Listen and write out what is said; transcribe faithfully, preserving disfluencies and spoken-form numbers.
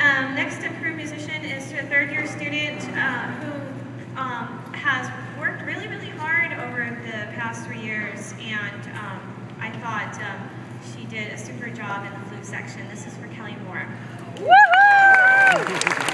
Um, next improved musician is to a third year student uh, who um, has worked really, really hard over the past three years, and um, I thought um, she did a super job in the flute section. This is for Kelly Moore. Woohoo!